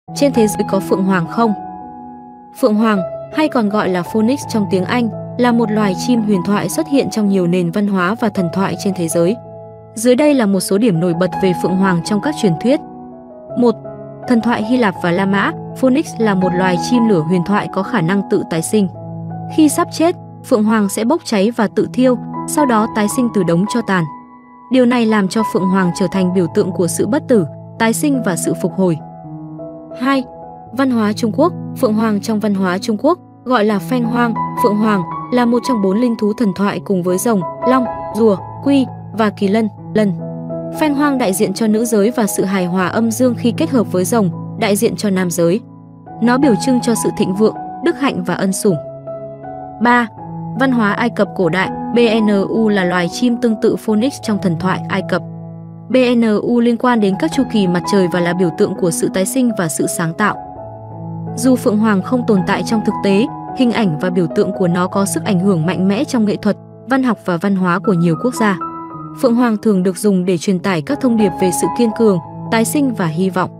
Trên thế giới có phượng hoàng không? Phượng hoàng, hay còn gọi là Phoenix trong tiếng Anh, là một loài chim huyền thoại xuất hiện trong nhiều nền văn hóa và thần thoại trên thế giới. Dưới đây là một số điểm nổi bật về phượng hoàng trong các truyền thuyết. 1. Thần thoại Hy Lạp và La Mã, Phoenix là một loài chim lửa huyền thoại có khả năng tự tái sinh. Khi sắp chết, phượng hoàng sẽ bốc cháy và tự thiêu, sau đó tái sinh từ đống tro tàn. Điều này làm cho phượng hoàng trở thành biểu tượng của sự bất tử, tái sinh và sự phục hồi. 2. Văn hóa Trung Quốc, phượng hoàng trong văn hóa Trung Quốc gọi là phanh hoang, phượng hoàng là một trong 4 linh thú thần thoại cùng với rồng, long, rùa, quy và kỳ lân, lân. Phanh hoang đại diện cho nữ giới và sự hài hòa âm dương khi kết hợp với rồng, đại diện cho nam giới. Nó biểu trưng cho sự thịnh vượng, đức hạnh và ân sủng. 3. Văn hóa Ai Cập cổ đại, BNU là loài chim tương tự Phoenix trong thần thoại Ai Cập. BNU liên quan đến các chu kỳ mặt trời và là biểu tượng của sự tái sinh và sự sáng tạo. Dù phượng hoàng không tồn tại trong thực tế, hình ảnh và biểu tượng của nó có sức ảnh hưởng mạnh mẽ trong nghệ thuật, văn học và văn hóa của nhiều quốc gia. Phượng hoàng thường được dùng để truyền tải các thông điệp về sự kiên cường, tái sinh và hy vọng.